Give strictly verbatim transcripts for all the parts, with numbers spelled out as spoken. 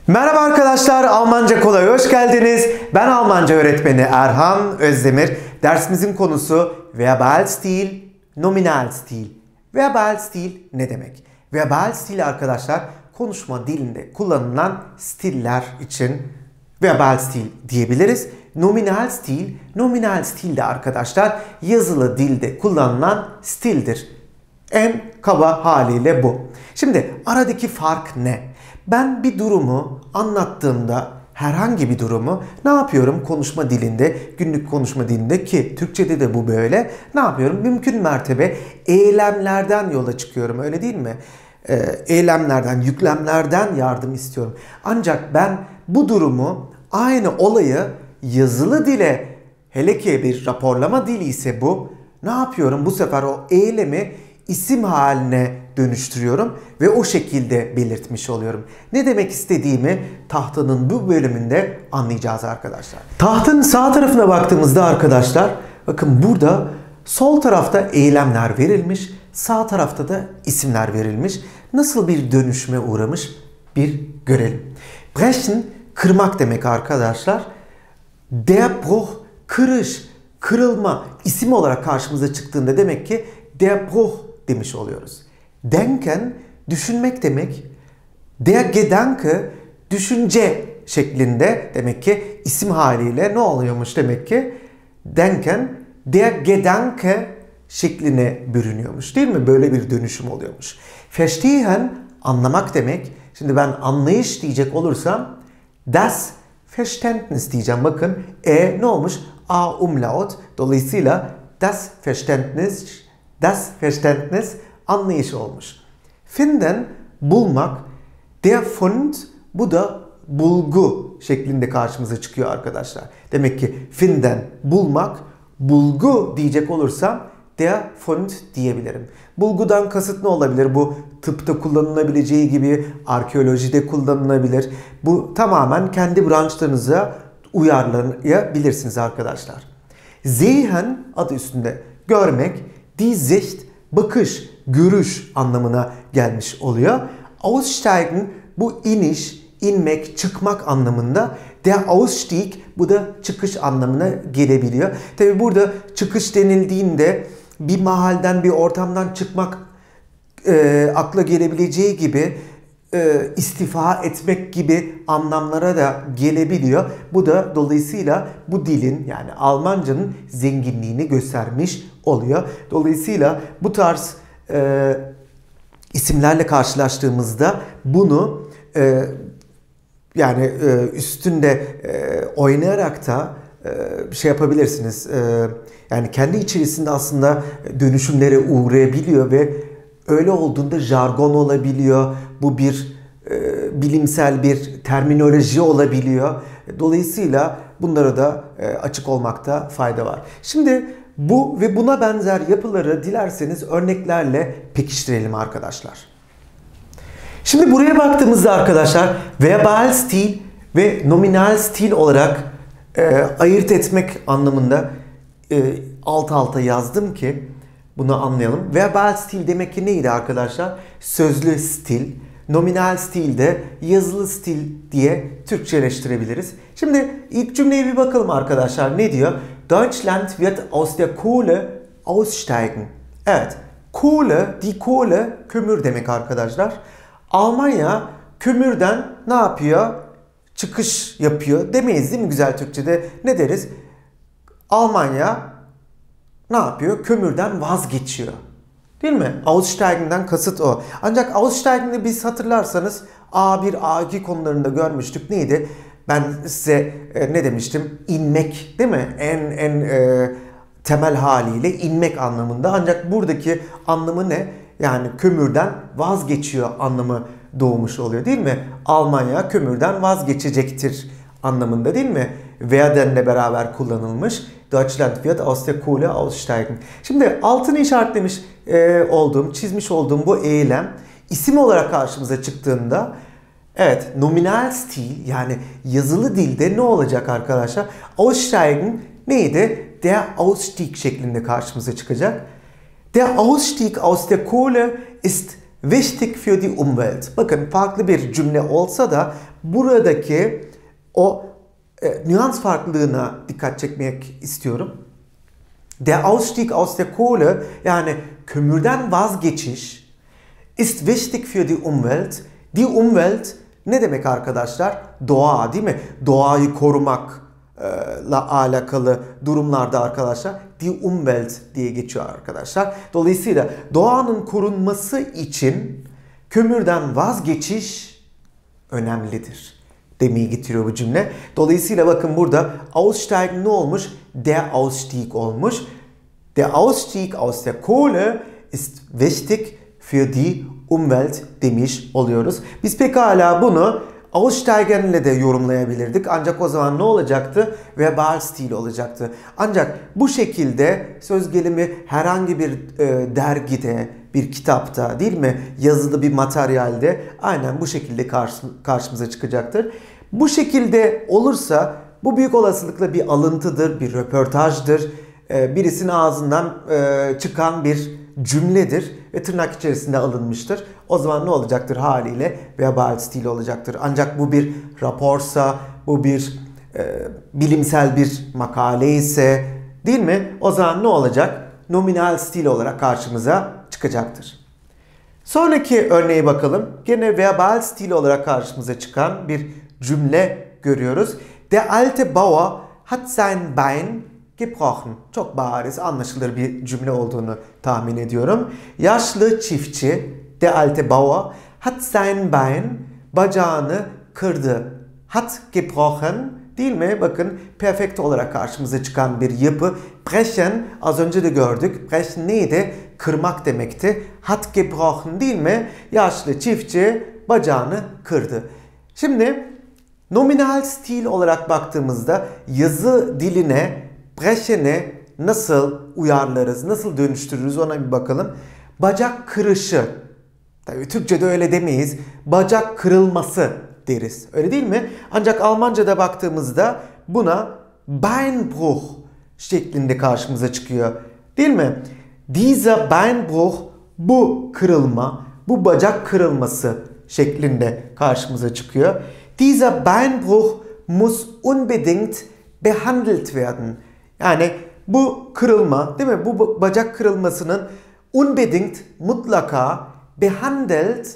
Merhaba arkadaşlar, Almanca Kolay'a hoş geldiniz. Ben Almanca öğretmeni Erhan Özdemir. Dersimizin konusu verbal stil, nominal stil. Verbal stil ne demek? Verbal stil arkadaşlar, konuşma dilinde kullanılan stiller için verbal stil diyebiliriz. Nominal stil, nominal stil de arkadaşlar yazılı dilde kullanılan stildir. En kaba haliyle bu. Şimdi aradaki fark ne? Ben bir durumu anlattığımda, herhangi bir durumu ne yapıyorum konuşma dilinde, günlük konuşma dilinde ki Türkçe'de de bu böyle. Ne yapıyorum? Mümkün mertebe eylemlerden yola çıkıyorum, öyle değil mi? Ee, eylemlerden, yüklemlerden yardım istiyorum. Ancak ben bu durumu, aynı olayı yazılı dile, hele ki bir raporlama dili ise bu, ne yapıyorum? Bu sefer o eylemi isim haline dönüştürüyorum ve o şekilde belirtmiş oluyorum. Ne demek istediğimi tahtanın bu bölümünde anlayacağız arkadaşlar. Tahtın sağ tarafına baktığımızda arkadaşlar, bakın burada sol tarafta eylemler verilmiş, sağ tarafta da isimler verilmiş. Nasıl bir dönüşüme uğramış bir görelim. Brechen, kırmak demek arkadaşlar. Der Bruch, kırış, kırılma isim olarak karşımıza çıktığında demek ki der Bruch demiş oluyoruz. Denken, düşünmek demek. Der Gedanke, düşünce şeklinde demek ki isim haliyle ne oluyormuş demek ki? Denken, der Gedanke şekline bürünüyormuş, değil mi? Böyle bir dönüşüm oluyormuş. Verstehen, anlamak demek. Şimdi ben anlayış diyecek olursam das Verständnis diyeceğim. Bakın E ne olmuş? A umlaut. Dolayısıyla das Verständnis, das Verständnis anlayış olmuş. Finden, bulmak. Der Fund, bu da bulgu şeklinde karşımıza çıkıyor arkadaşlar. Demek ki finden, bulmak, bulgu diyecek olursam der Fund diyebilirim. Bulgudan kasıt ne olabilir? Bu tıpta kullanılabileceği gibi arkeolojide kullanılabilir. Bu tamamen kendi branşlarınıza uyarlayabilirsiniz arkadaşlar. Sehen adı üstünde görmek, die Sicht, bakış, görüş anlamına gelmiş oluyor. Aussteigen, bu iniş, inmek, çıkmak anlamında. Der Ausstieg, bu da çıkış anlamına gelebiliyor. Tabi burada çıkış denildiğinde bir mahalden, bir ortamdan çıkmak e, akla gelebileceği gibi e, istifa etmek gibi anlamlara da gelebiliyor. Bu da dolayısıyla bu dilin, yani Almancanın zenginliğini göstermiş oluyor. Dolayısıyla bu tarz e, isimlerle karşılaştığımızda bunu e, yani e, üstünde e, oynayarak da e, şey yapabilirsiniz. E, yani kendi içerisinde aslında dönüşümlere uğrayabiliyor ve öyle olduğunda jargon olabiliyor. Bu bir e, bilimsel bir terminoloji olabiliyor. Dolayısıyla bunlara da e, açık olmakta fayda var. Şimdi bu ve buna benzer yapıları dilerseniz örneklerle pekiştirelim arkadaşlar. Şimdi buraya baktığımızda arkadaşlar verbal stil ve nominal stil olarak e, ayırt etmek anlamında e, alt alta yazdım ki bunu anlayalım. Verbal stil demek ki neydi arkadaşlar? Sözlü stil. Nominal stil de yazılı stil diye Türkçeleştirebiliriz. Şimdi ilk cümleye bir bakalım arkadaşlar. Ne diyor? Deutschland wird aus der Kohle aussteigen. Evet. Kohle, die Kohle kömür demek arkadaşlar. Almanya kömürden ne yapıyor? Çıkış yapıyor demeyiz değil mi güzel Türkçe'de? Ne deriz? Almanya ne yapıyor? Kömürden vazgeçiyor. Değil mi? Aussteigen'den kasıt o. Ancak Aussteigen'i biz hatırlarsanız A bir, A iki konularında görmüştük. Neydi? Ben size e, ne demiştim? İnmek değil mi? En en e, temel haliyle inmek anlamında. Ancak buradaki anlamı ne? Yani kömürden vazgeçiyor anlamı doğmuş oluyor değil mi? Almanya kömürden vazgeçecektir anlamında değil mi? Werden'le beraber kullanılmış. Deutschland wird aus der Kohle aussteigen. Şimdi altını işaretlemiş e, olduğum, çizmiş olduğum bu eylem isim olarak karşımıza çıktığında evet nominal stil yani yazılı dilde ne olacak arkadaşlar? Aussteigen neydi? Der Ausstieg şeklinde karşımıza çıkacak. Der Ausstieg aus der Kohle ist wichtig für die Umwelt. Bakın farklı bir cümle olsa da buradaki o e, nüans farklılığına dikkat çekmek istiyorum. Der Ausstieg aus der Kohle, yani kömürden vazgeçiş, ist wichtig für die Umwelt. Die Umwelt ne demek arkadaşlar? Doğa, değil mi? Doğayı korumakla alakalı durumlarda arkadaşlar die Umwelt diye geçiyor arkadaşlar. Dolayısıyla doğanın korunması için kömürden vazgeçiş önemlidir demeyi getiriyor bu cümle. Dolayısıyla bakın burada Aussteigen ne olmuş? Der Ausstieg olmuş. Der Ausstieg aus der Kohle ist wichtig für die Umwelt demiş oluyoruz. Biz pekala bunu Aussteigen ile de yorumlayabilirdik. Ancak o zaman ne olacaktı? Verbalstil olacaktı. Ancak bu şekilde söz gelimi herhangi bir e, dergide, bir kitapta, değil mi? Yazılı bir materyalde aynen bu şekilde karşı, karşımıza çıkacaktır. Bu şekilde olursa bu büyük olasılıkla bir alıntıdır, bir röportajdır. E, birisinin ağzından e, çıkan bir cümledir ve tırnak içerisinde alınmıştır. O zaman ne olacaktır? Haliyle Verbalstil olacaktır. Ancak bu bir raporsa, bu bir e, bilimsel bir makale ise, değil mi? O zaman ne olacak? Nominal stil olarak karşımıza çıkacaktır. Sonraki örneğe bakalım. Gene Verbalstil olarak karşımıza çıkan bir cümle görüyoruz. Der alte Bauer hat sein Bein gebrochen. Çok bariz, anlaşılır bir cümle olduğunu tahmin ediyorum. Yaşlı çiftçi, der alte Bauer, hat sein Bein, bacağını kırdı. Hat gebrochen, değil mi? Bakın perfekt olarak karşımıza çıkan bir yapı. Brechen, az önce de gördük. Brechen neydi? Kırmak demekti. Hat gebrochen, değil mi? Yaşlı çiftçi bacağını kırdı. Şimdi nominal stil olarak baktığımızda yazı diline Brechen'e nasıl uyarlarız, nasıl dönüştürürüz ona bir bakalım. Bacak kırışı. Tabii Türkçe'de öyle demeyiz. Bacak kırılması deriz. Öyle değil mi? Ancak Almanca'da baktığımızda buna Beinbruch şeklinde karşımıza çıkıyor. Değil mi? Dieser Beinbruch, bu kırılma, bu bacak kırılması şeklinde karşımıza çıkıyor. Dieser Beinbruch muss unbedingt behandelt werden. Yani bu kırılma, değil mi? Bu bacak kırılmasının unbedingt, mutlaka behandelt,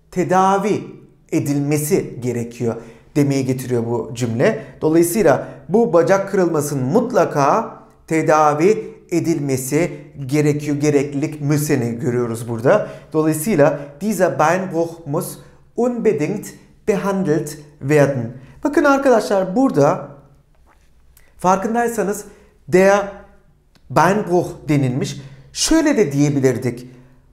tedavi edilmesi gerekiyor demeye getiriyor bu cümle. Dolayısıyla bu bacak kırılmasının mutlaka tedavi edilmesi gerekiyor. Gereklilik müseni görüyoruz burada. Dolayısıyla dieser Beinbruch muss unbedingt behandelt werden. Bakın arkadaşlar burada farkındaysanız der Beinbruch denilmiş. Şöyle de diyebilirdik.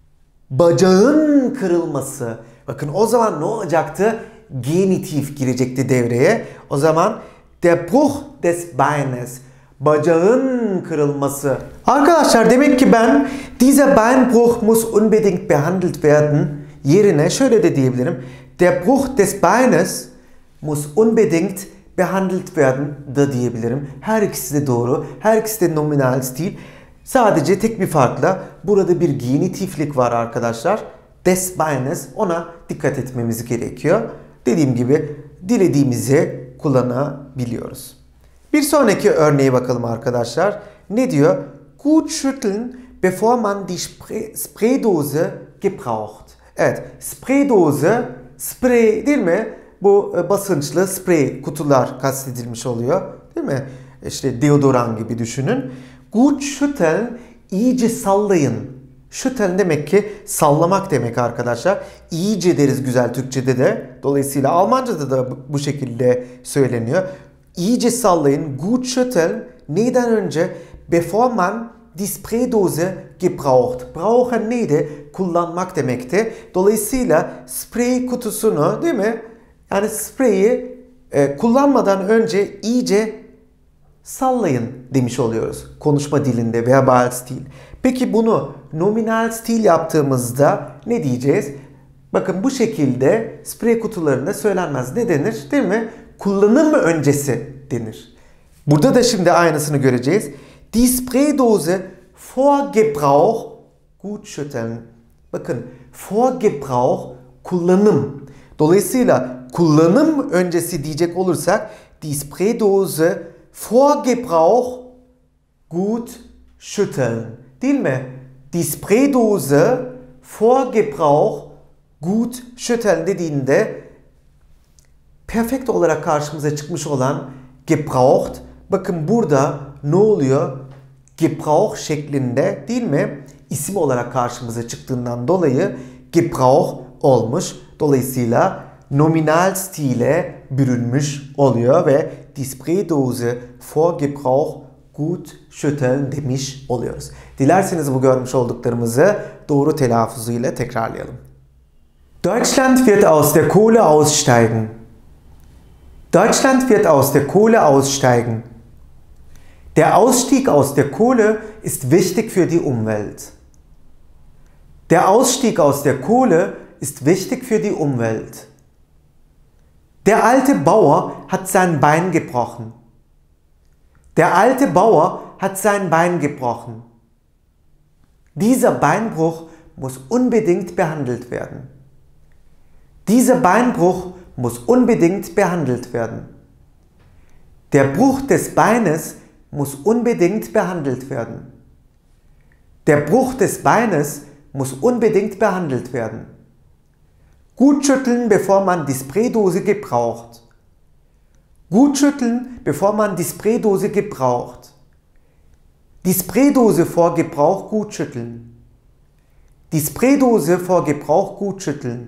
Bacağın kırılması. Bakın o zaman ne olacaktı? Genitif girecekti devreye. O zaman der Bruch des Beines. Bacağın kırılması. Arkadaşlar demek ki ben dieser Beinbruch muss unbedingt behandelt werden yerine şöyle de diyebilirim. Der Bruch des Beines muss unbedingt behandelt werden da diyebilirim. Her ikisi de doğru. Her ikisi de nominal stil. Sadece tek bir farkla burada bir genitiflik var arkadaşlar. Des Beines, ona dikkat etmemiz gerekiyor. Dediğim gibi dilediğimizi kullanabiliyoruz. Bir sonraki örneğe bakalım arkadaşlar. Ne diyor? Gut schütteln bevor man die Spraydose gebraucht. Evet, Spraydose, sprey değil mi? Bu basınçlı sprey kutular kastedilmiş oluyor. Değil mi? İşte deodoran gibi düşünün. Gut schütteln, iyice sallayın. Schütteln demek ki sallamak demek arkadaşlar. İyice deriz güzel Türkçe'de de. Dolayısıyla Almanca'da da bu şekilde söyleniyor. İyice sallayın. Gut schütteln neyden önce? Bevor man die Spraydose gebraucht. Brauchen neydi? Kullanmak demekti. Dolayısıyla sprey kutusunu, değil mi? Yani spreyi e, kullanmadan önce iyice sallayın demiş oluyoruz. Konuşma dilinde, verbal stil. Peki bunu nominal stil yaptığımızda ne diyeceğiz? Bakın bu şekilde sprey kutularında söylenmez. Ne denir? Değil mi? Kullanım öncesi denir. Burada da şimdi aynısını göreceğiz. Die Spraydose vor Gebrauch gut schütteln. Bakın Vor Gebrauch kullanım. Dolayısıyla kullanım öncesi diyecek olursak die Spraydose vor Gebrauch gut schütteln. Değil mi? Die Spraydose vor Gebrauch gut schütteln dediğinde perfekt olarak karşımıza çıkmış olan gebraucht. Bakın burada ne oluyor? Gebrauch şeklinde değil mi? İsim olarak karşımıza çıktığından dolayı Gebrauch olmuş. Dolayısıyla nominal stile bürünmüş oluyor ve die Spraydose vor Gebrauch gut schütteln demiş oluyoruz. Dilerseniz bu görmüş olduklarımızı doğru telaffuzuyla tekrarlayalım. Deutschland wird aus der Kohle aussteigen. Deutschland wird aus der Kohle aussteigen. Der Ausstieg aus der Kohle ist wichtig für die Umwelt. Der Ausstieg aus der Kohle ist wichtig für die Umwelt. Der alte Bauer hat sein Bein gebrochen. Der alte Bauer hat sein Bein gebrochen. Dieser Beinbruch muss unbedingt behandelt werden. Dieser Beinbruch muss unbedingt behandelt werden. Der Bruch des Beines muss unbedingt behandelt werden. Der Bruch des Beines muss unbedingt behandelt werden. Gut schütteln, bevor man die Spraydose gebraucht. Gut schütteln, bevor man die Spraydose gebraucht. Die Spraydose vor Gebrauch gut schütteln. Die Spraydose vor Gebrauch gut schütteln.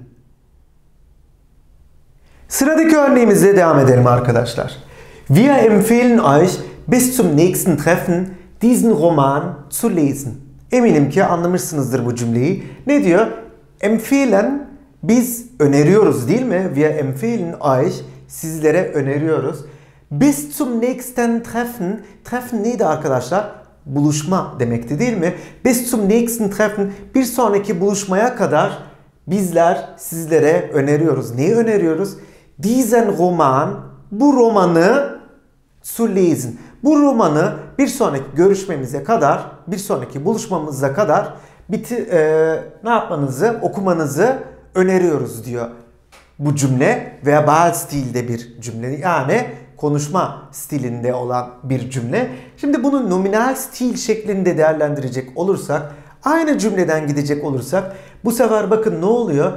Sıradaki örneğimize devam edelim arkadaşlar. Wir empfehlen euch bis zum nächsten Treffen diesen Roman zu lesen. Eminim ki anlamışsınızdır bu cümleyi. Ne diyor? Empfehlen, biz öneriyoruz değil mi? Wir empfehlen euch, sizlere öneriyoruz. Bis zum nächsten Treffen. Treffen neydi arkadaşlar? Buluşma demekti değil mi? Bis zum nächsten Treffen. Bir sonraki buluşmaya kadar bizler sizlere öneriyoruz. Neyi öneriyoruz? Diesen Roman, bu romanı zu lesen. Bu romanı bir sonraki görüşmemize kadar, bir sonraki buluşmamıza kadar biti, e, ne yapmanızı, okumanızı öneriyoruz diyor. Bu cümle verbal stilde bir cümle. Yani konuşma stilinde olan bir cümle. Şimdi bunu nominal stil şeklinde değerlendirecek olursak, aynı cümleden gidecek olursak, bu sefer bakın ne oluyor?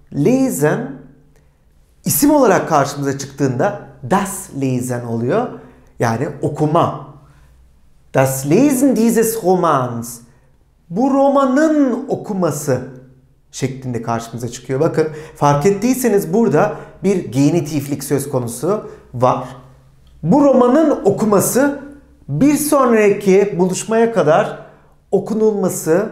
Lesen isim olarak karşımıza çıktığında das Lesen oluyor. Yani okuma. Das Lesen dieses Romans. Bu romanın okuması şeklinde karşımıza çıkıyor. Bakın fark ettiyseniz burada bir genitiflik söz konusu var. Bu romanın okuması bir sonraki buluşmaya kadar okunulması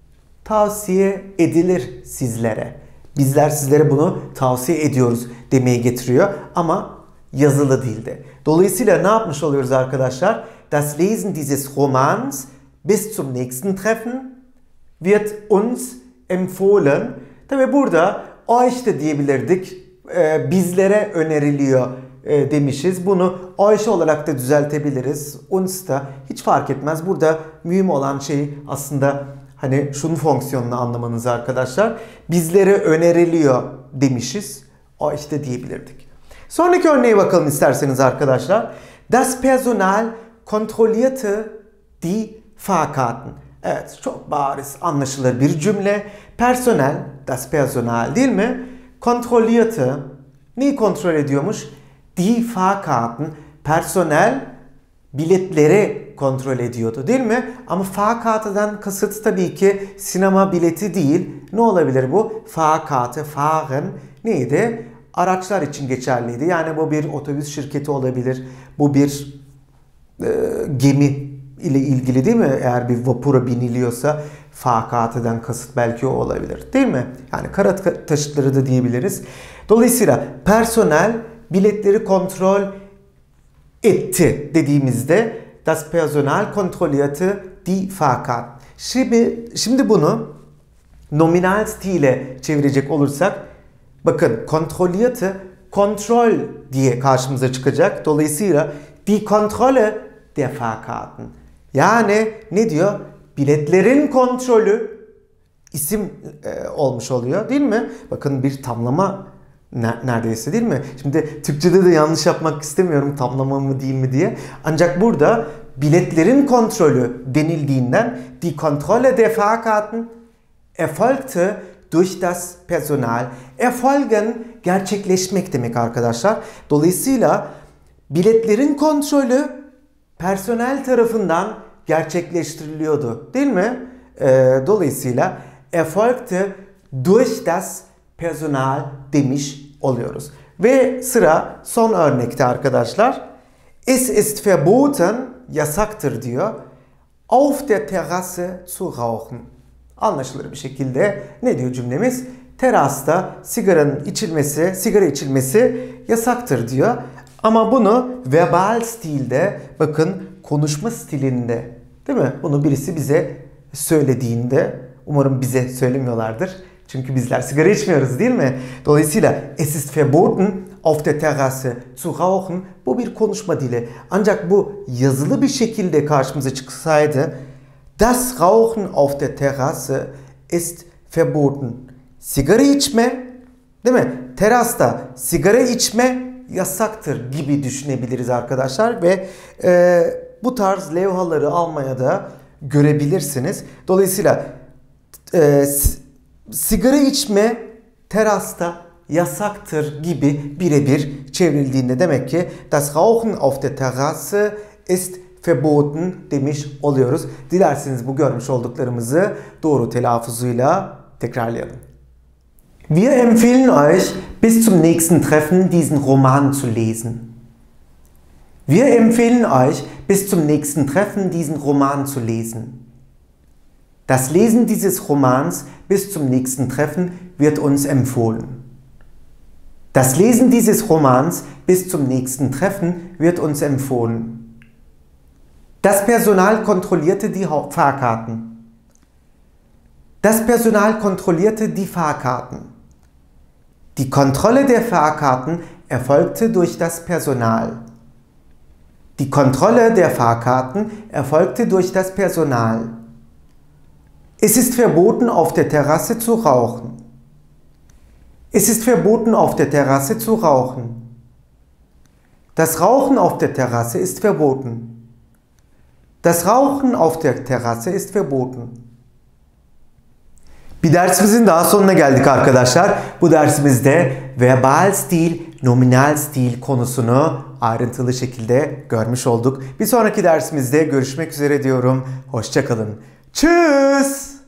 tavsiye edilir sizlere. Bizler sizlere bunu tavsiye ediyoruz demeye getiriyor ama yazılı dilde. Dolayısıyla ne yapmış oluyoruz arkadaşlar? Das Lesen dieses Romans bis zum nächsten Treffen wird uns empfohlen. Tabi burada euch de diyebilirdik. Ee, bizlere öneriliyor e, demişiz. Bunu euch olarak da düzeltebiliriz. Uns da hiç fark etmez. Burada mühim olan şey aslında hani şunun fonksiyonunu anlamanız arkadaşlar. Bizlere öneriliyor demişiz. Euch de diyebilirdik. Sonraki örneğe bakalım isterseniz arkadaşlar. Das Personal kontrollierte die Fahrkarten. Evet, çok bariz anlaşılır bir cümle. Personel, das Personal değil mi? Kontrollierte, neyi kontrol ediyormuş? Die Fahrkarten, personel biletleri kontrol ediyordu değil mi? Ama Fahrkarte'den kasıt tabii ki sinema bileti değil. Ne olabilir bu? Fahrkarte, fahren neydi? Araçlar için geçerliydi. Yani bu bir otobüs şirketi olabilir. Bu bir e, gemi ile ilgili değil mi? Eğer bir vapura biniliyorsa Fahrkarte'den kasıt belki o olabilir. Değil mi? Yani kara taşıtları da diyebiliriz. Dolayısıyla personel biletleri kontrol etti dediğimizde das Personal kontrollierte die Fahrkarten. Şimdi, şimdi bunu nominal stile çevirecek olursak bakın kontrollierte kontrol diye karşımıza çıkacak. Dolayısıyla die Kontrolle der Fahrkarten. Yani ne diyor? Biletlerin kontrolü isim e, olmuş oluyor değil mi? Bakın bir tamlama neredeyse değil mi? Şimdi Türkçe'de de yanlış yapmak istemiyorum tamlama mı değil mi diye. Ancak burada biletlerin kontrolü denildiğinden die Kontrolle der Fahrkarten erfolgte durch das Personal. Erfolgen gerçekleşmek demek arkadaşlar. Dolayısıyla biletlerin kontrolü personel tarafından gerçekleştiriliyordu değil mi? E, dolayısıyla erfolgte durch das Personal demiş oluyoruz. Ve sıra son örnekte arkadaşlar. Es ist verboten, yasaktır diyor. Auf der Terrasse zu rauchen. Anlaşılır bir şekilde ne diyor cümlemiz? Terasta sigaranın içilmesi, sigara içilmesi yasaktır diyor. Ama bunu verbal stilde, bakın konuşma stilinde, değil mi? Bunu birisi bize söylediğinde, umarım bize söylemiyorlardır. Çünkü bizler sigara içmiyoruz değil mi? Dolayısıyla es ist verboten auf der Terrasse zu rauchen. Bu bir konuşma dili. Ancak bu yazılı bir şekilde karşımıza çıksaydı das Rauchen auf der Terrasse ist verboten. Sigara içme, değil mi? Terasta sigara içme yasaktır gibi düşünebiliriz arkadaşlar ve e, bu tarz levhaları almaya da görebilirsiniz. Dolayısıyla e, sigara içme terasta yasaktır gibi birebir çevrildiğinde demek ki das Rauchen auf der Terrasse ist verboten demiş oluyoruz. Dilerseniz bu görmüş olduklarımızı doğru telaffuzuyla tekrarlayalım. Wir empfehlen euch bis zum nächsten Treffen diesen Roman zu lesen. Wir empfehlen euch bis zum nächsten Treffen diesen Roman zu lesen. Das Lesen dieses Romans bis zum nächsten Treffen wird uns empfohlen. Das Lesen dieses Romans bis zum nächsten Treffen wird uns empfohlen. Das Personal kontrollierte die Fahrkarten. Das Personal kontrollierte die Fahrkarten. Die Kontrolle der Fahrkarten erfolgte durch das Personal. Die Kontrolle der Fahrkarten erfolgte durch das Personal. Es ist verboten, auf der Terrasse zu rauchen. Es ist verboten, auf der Terrasse zu rauchen. Das Rauchen auf der Terrasse ist verboten. Das Rauchen auf der Terrasse ist verboten. Bir dersimizin daha sonuna geldik arkadaşlar. Bu dersimizde verbal stil, nominal stil konusunu ayrıntılı şekilde görmüş olduk. Bir sonraki dersimizde görüşmek üzere diyorum. Hoşça kalın. Tschüss.